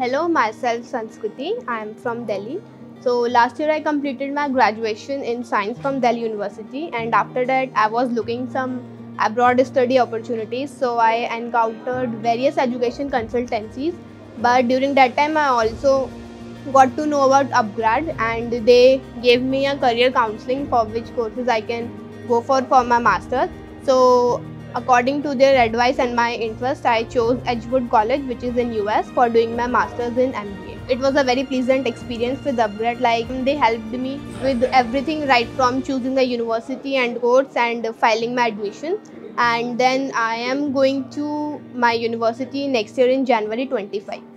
Hello, myself Sanskriti. I am from Delhi. So last year I completed my graduation in science from Delhi University, and after that I was looking some abroad study opportunities. So I encountered various education consultancies, but during that time I also got to know about upgrad, and they gave me a career counseling for which courses I can go for my master's. So according to their advice and my interest, I chose Edgewood College, which is in US, for doing my master's in MBA. It was a very pleasant experience with upgrad. Like, they helped me with everything, right from choosing the university and course and filing my admission. And then I am going to my university next year in January 25.